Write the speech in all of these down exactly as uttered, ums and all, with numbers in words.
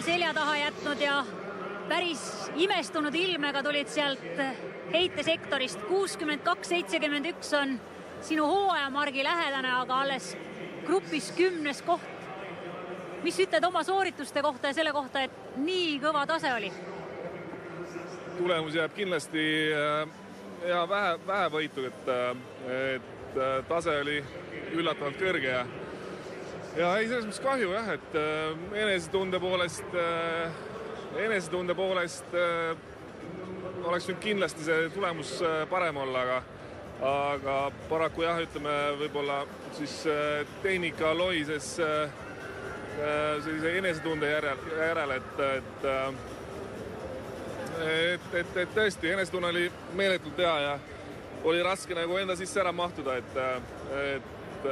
selja taha jätnud ja päris imestunud ilmega tulid sealt heitesektorist. kuuskümmend kaks seitsekümmend üks on sinu hooajamargi lähedane, aga alles grupis kümnes koht. Mis ütled oma soorituste kohta ja selle kohta, et nii kõva tase oli? Tulemus jääb kindlasti ja vähe, vähe võitu, et, et tase oli üllatavalt kõrge ja ja ei, selles mõttes kahju jah, et enesetunde poolest enesetunde poolest oleks nüüd kindlasti see tulemus parem olla, aga aga paraku jah, ütleme võib-olla siis tehnika loises sellise enesetunde järel, järel et, et, et, et, et tõesti, enesetunne oli meeletult hea ja oli raske nagu enda sisse ära mahtuda, et, et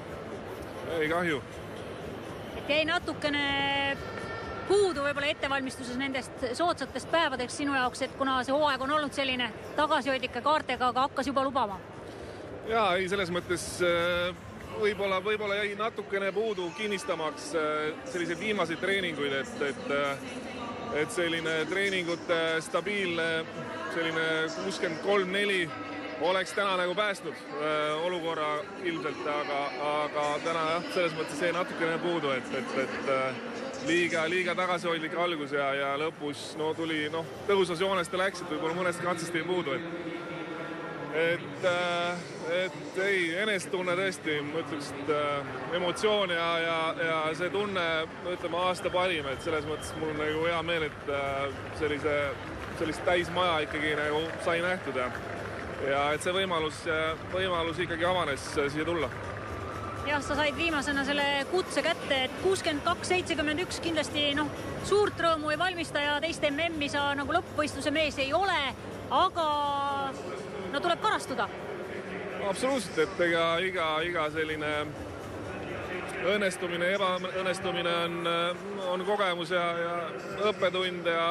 ei kahju. Et jäi natukene puudu võib-olla ettevalmistuses nendest soodsatest päevadeks sinu jaoks, et kuna see hooaeg on olnud selline tagasihoidlike kaartega, aga hakkas juba lubama? Jaa, ei, selles mõttes võib-olla, võib-olla jäi natukene puudu kinnistamaks selliseid viimaseid treeninguid, et, et, et selline treeningute stabiilne selline kuuskümmend kolm neli oleks täna nagu päästnud olukorra ilmselt, aga, aga täna jah, selles mõttes jäi natukene puudu, et, et, et liiga, liiga tagasihoidlik algus ja, ja lõpus no, tuli noh, tõusvas joones ta läks, et võib-olla mõnest katsest ei puudu, et et, et ei, enestunne tõesti, ma ütleks, et emotsioon ja, ja, ja see tunne, ütleme, aasta parim, et selles mõttes mul on nagu hea meel, et sellise, sellist täismaja ikkagi nagu sai nähtud ja ja et see võimalus, võimalus ikkagi avanes siia tulla. Jah, sa said viimasena selle kutse kätte, et kuuskümmend kaks seitsekümmend üks kindlasti noh, suurt rõõmu ei valmista ja teist M M-i sa nagu lõppvõistluse mees ei ole, aga no tuleb karastuda. Absoluutselt, et ega iga, iga selline õnnestumine, ebaõnnestumine on, on kogemus ja, ja õppetund ja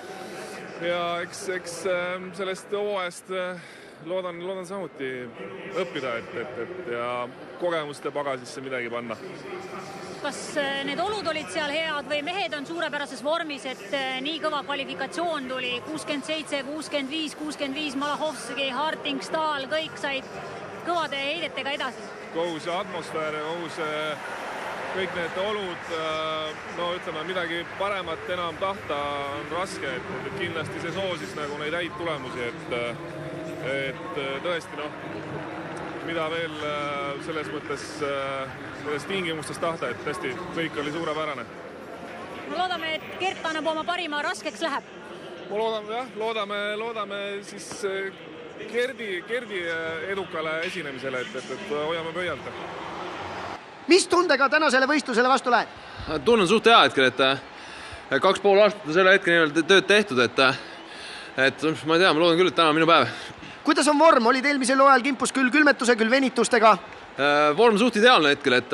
ja eks, eks sellest hooajast loodan, loodan samuti õppida, et, et, et ja kogemuste pagasisse midagi panna. Kas need olud olid seal head või mehed on suurepärases vormis, et nii kõva kvalifikatsioon tuli kuuskümmend seitse, kuuskümmend viis, kuuskümmend viis, Malahovski, Harting, Stahl, kõik said kõvade heidetega edasi? Kogu see atmosfäär ja kogu see kõik need olud, no ütleme, midagi paremat enam tahta on raske, et, et kindlasti see soosis nagu neid häid tulemusi, et, et tõesti noh, mida veel selles mõttes selles tingimustes tahta, et tõesti kõik oli suurepärane. Me loodame, et Gert annab oma parima, raskeks läheb. Ma loodame, jah, loodame, loodame siis Gerdi, Gerdi edukale esinemisele, et, et, et hoiame pöialt. Mis tundega tänasele võistlusele vastu lähed? Tunnen suht hea hetkel, et kaks pool aastat on selle hetke nimel tööd tehtud, et, et ma ei tea, ma loodan küll, et täna on minu päev. Kuidas on vorm? Olid eelmisel hooajal kimpus küll külmetuse, küll venitustega? Vorm suht ideaalne hetkel, et,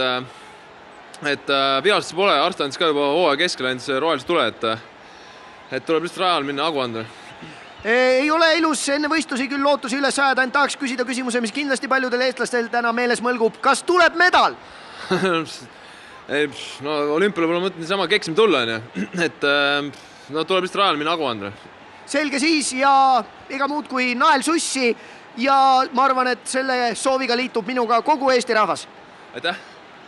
et vigastus pole, arst andis ka juba hooaja keskel andis rohelist tule, et, et tuleb lihtsalt rajal minna agu anda. Ei ole ilus enne võistlusi küll lootusi üles ajada, ainult tahaks küsida küsimuse, mis kindlasti paljudel eestlastel täna meeles mõlgub. Kas tuleb medal? no olümpiale pole mõtlen niisama keksime tulla, et no tuleb lihtsalt rajal minna agu anda. Selge siis ja ega muud kui nael sussi ja ma arvan, et selle sooviga liitub minuga kogu Eesti rahvas. Aitäh!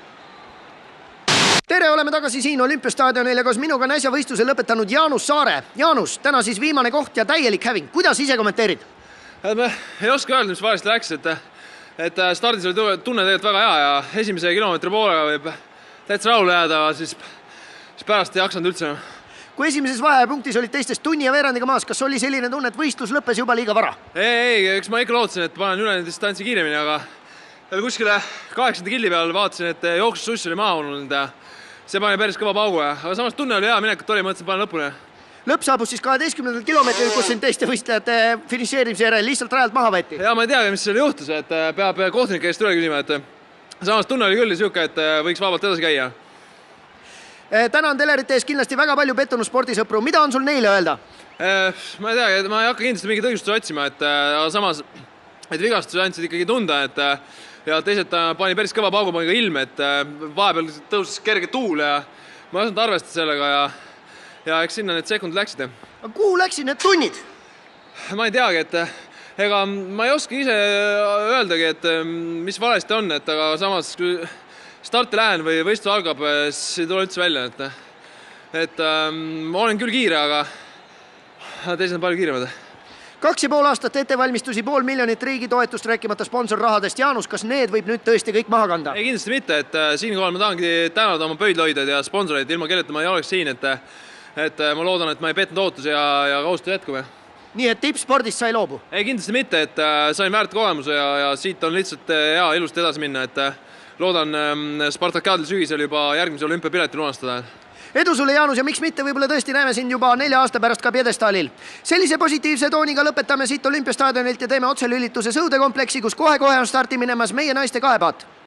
Tere, oleme tagasi siin Olümpiastaadionil ja koos minuga on äsja võistluse lõpetanud Jaanus Saare. Jaanus, täna siis viimane koht ja täielik häving. Kuidas ise kommenteerid? Me ei oska öelda, mis valesti läks, et, et stardis oli tunne tegelikult väga hea ja esimese kilomeetri poolega võib täitsa rahule jääda, siis, siis pärast ei jaksanud üldse. Kui esimeses vahepunktis olid teistest tunni ja veerandiga maas, kas oli selline tunne, et võistlus lõppes juba liiga vara? Ei, ei, eks ma ikka lootsin, et panen üle distantsi kiiremini, aga kuskile kaheksanda killi peal vaatasin, et jooksus suss oli maha ununud ja see pani päris kõva paugu, aga samas tunne oli hea, minekut oli, mõtlesin panen lõpuni. Lõpp saabus siis kaheteistkümnendal kilomeetril, kus siin teiste võistlejate finišeerimise järel lihtsalt rajalt maha võeti. Ja ma ei tea, mis selle juhtus, et peab kohtunike eest üle küsima, et samas tunne oli küll siuke, et võiks vabalt edasi käia. Täna on Telerite ees kindlasti väga palju pettunud spordisõpru. Mida on sul neile öelda? Ma ei tea, ma ei hakka kindlasti mingi tõistusi otsima, et samas et vigastusi andsid ikkagi tunda, et ja teised pani päris kõva paugu pani ka ilm, et vahepeal tõusis kerge tuul ja ma ei osanud arvestada sellega ja ja eks sinna need sekundid läksid. Kuhu läksid need tunnid? Ma ei teagi, et ega ma ei oska ise öeldagi, et mis valesti on, et aga samas kui starti lähen või võistlus algab, siis ei tule üldse välja, et, et ma olen küll kiire, aga teised on palju kiiremad. Kaks ja pool aastat ettevalmistusi, pool miljonit riigi toetust rääkimata sponsorrahadest. Jaanus, kas need võib nüüd tõesti kõik maha kanda? Ei, kindlasti mitte, et siinkohal ma tahangi tänada oma pöidloidjaid ja sponsoreid, ilma kelleta ma ei oleks siin, et, et ma loodan, et ma ei petnud ootusi ja, ja kaustus jätkub. Nii et tippspordist sai loobu? Ei, kindlasti mitte, et sain väärt kogemuse ja, ja siit on lihtsalt hea ilusti edasi minna, et loodan Spartakiadil sügisel juba järgmise olümpiapileti lunastada. Edu sulle, Jaanus, ja miks mitte võibolla tõesti näeme sind juba nelja aasta pärast ka pjedestaalil. Sellise positiivse tooniga lõpetame siit olümpiastaadionilt ja teeme otselülituse Sõudekompleksi, kus kohe-kohe on starti minemas meie naiste kahepaat.